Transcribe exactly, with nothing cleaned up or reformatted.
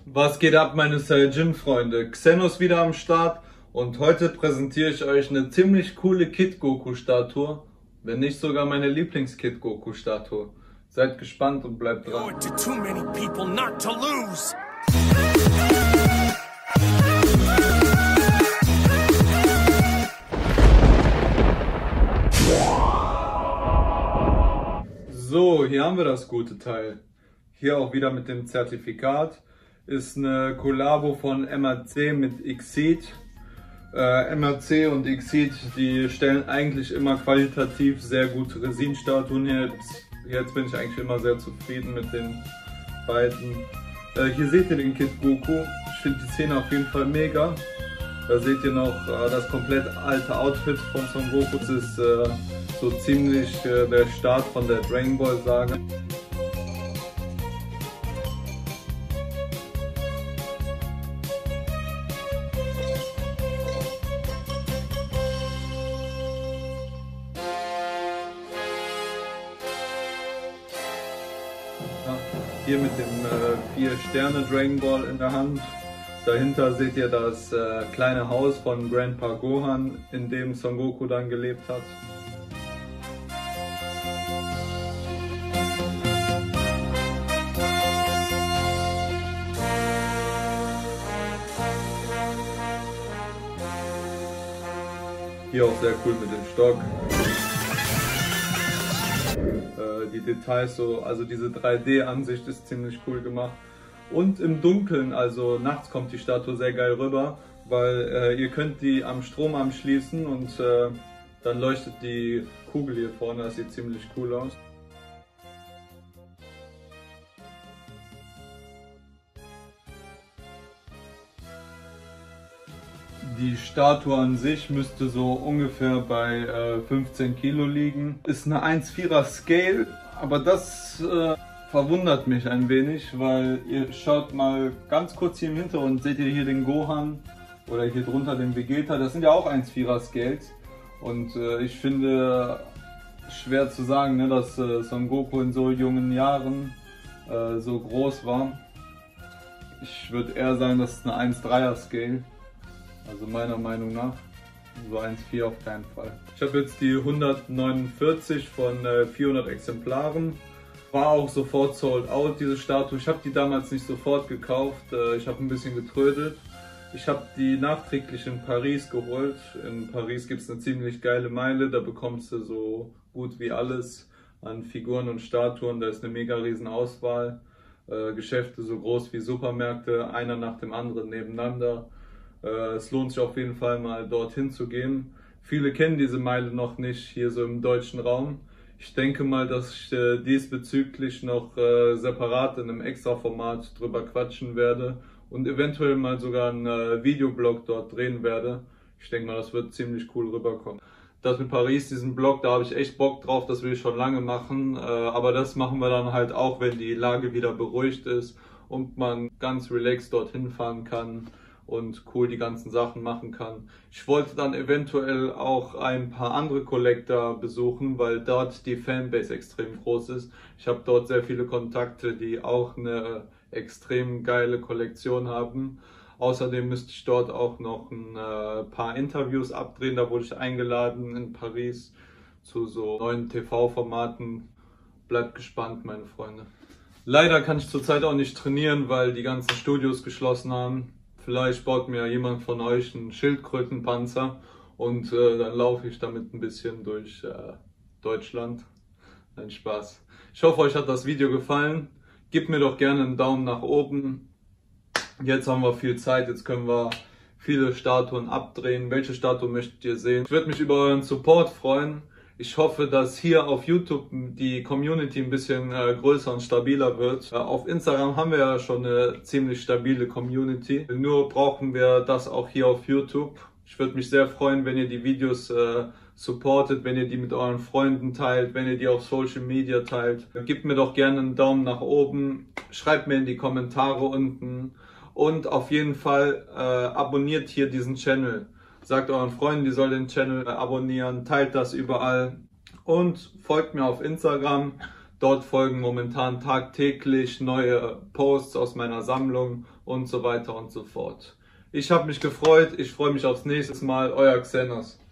Was geht ab, meine Saiyajin-Freunde? Xenos wieder am Start und heute präsentiere ich euch eine ziemlich coole Kid Goku-Statue, wenn nicht sogar meine Lieblings-Kid Goku-Statue. Seid gespannt und bleibt dran. So, hier haben wir das gute Teil. Hier auch wieder mit dem Zertifikat. Ist eine Kollabo von M R C mit Xseed. Äh, M R C und Xseed, die stellen eigentlich immer qualitativ sehr gute Resin-Statuen her. Jetzt, jetzt bin ich eigentlich immer sehr zufrieden mit den beiden. Äh, hier seht ihr den Kid Goku. Ich finde die Szene auf jeden Fall mega. Da seht ihr noch äh, das komplett alte Outfit von Son Goku. Das ist äh, so ziemlich äh, der Start von der Dragon Ball Saga. Hier mit dem äh, vier Sterne Dragon Ball in der Hand. Dahinter seht ihr das äh, kleine Haus von Grandpa Gohan, in dem Son Goku dann gelebt hat. Hier auch sehr cool mit dem Stock. Die Details so, also diese drei D-Ansicht ist ziemlich cool gemacht. Und im Dunkeln, also nachts kommt die Statue sehr geil rüber, weil äh, ihr könnt die am Strom anschließen und äh, dann leuchtet die Kugel hier vorne, das sieht ziemlich cool aus. Die Statue an sich müsste so ungefähr bei äh, fünfzehn Kilo liegen. Ist eine eins Komma vierer Scale, aber das äh, verwundert mich ein wenig, weil ihr schaut mal ganz kurz hier im Hintergrund, seht ihr hier den Gohan oder hier drunter den Vegeta, das sind ja auch eins Komma vierer Scales. Und äh, ich finde schwer zu sagen, ne, dass äh, Son Goku in so jungen Jahren äh, so groß war. Ich würde eher sagen, das ist eine eins Komma dreier Scale. Also meiner Meinung nach, so eins Komma vier auf keinen Fall. Ich habe jetzt die hundertneunundvierzig von äh, vierhundert Exemplaren. War auch sofort sold out, diese Statue. Ich habe die damals nicht sofort gekauft, äh, ich habe ein bisschen getrödelt. Ich habe die nachträglich in Paris geholt. In Paris gibt es eine ziemlich geile Meile, da bekommst du so gut wie alles an Figuren und Statuen. Da ist eine mega riesen Auswahl. Äh, Geschäfte so groß wie Supermärkte, einer nach dem anderen nebeneinander. Es lohnt sich auf jeden Fall mal dorthin zu gehen. Viele kennen diese Meile noch nicht hier so im deutschen Raum. Ich denke mal, dass ich äh, diesbezüglich noch äh, separat in einem extra Format drüber quatschen werde und eventuell mal sogar einen äh, Videoblog dort drehen werde. Ich denke mal, das wird ziemlich cool rüberkommen. Das mit Paris, diesen Blog, da habe ich echt Bock drauf, das will ich schon lange machen. Äh, aber das machen wir dann halt auch, wenn die Lage wieder beruhigt ist und man ganz relaxed dorthin fahren kann und cool die ganzen Sachen machen kann. Ich wollte dann eventuell auch ein paar andere Collector besuchen, weil dort die Fanbase extrem groß ist. Ich habe dort sehr viele Kontakte, die auch eine extrem geile Kollektion haben. Außerdem müsste ich dort auch noch ein äh, paar Interviews abdrehen. Da wurde ich eingeladen in Paris zu so neuen T V-Formaten. Bleibt gespannt, meine Freunde. Leider kann ich zurzeit auch nicht trainieren, weil die ganzen Studios geschlossen haben. Vielleicht baut mir jemand von euch einen Schildkrötenpanzer und äh, dann laufe ich damit ein bisschen durch äh, Deutschland. Nein, Spaß. Ich hoffe, euch hat das Video gefallen. Gebt mir doch gerne einen Daumen nach oben. Jetzt haben wir viel Zeit, jetzt können wir viele Statuen abdrehen. Welche Statue möchtet ihr sehen? Ich würde mich über euren Support freuen. Ich hoffe, dass hier auf YouTube die Community ein bisschen äh, größer und stabiler wird. Äh, auf Instagram haben wir ja schon eine ziemlich stabile Community. Nur brauchen wir das auch hier auf YouTube. Ich würde mich sehr freuen, wenn ihr die Videos äh, supportet, wenn ihr die mit euren Freunden teilt, wenn ihr die auf Social Media teilt. Gebt mir doch gerne einen Daumen nach oben. Schreibt mir in die Kommentare unten. Und auf jeden Fall äh, abonniert hier diesen Channel. Sagt euren Freunden, die sollen den Channel abonnieren, teilt das überall und folgt mir auf Instagram. Dort folgen momentan tagtäglich neue Posts aus meiner Sammlung und so weiter und so fort. Ich habe mich gefreut, ich freue mich aufs nächste Mal, euer Xenos.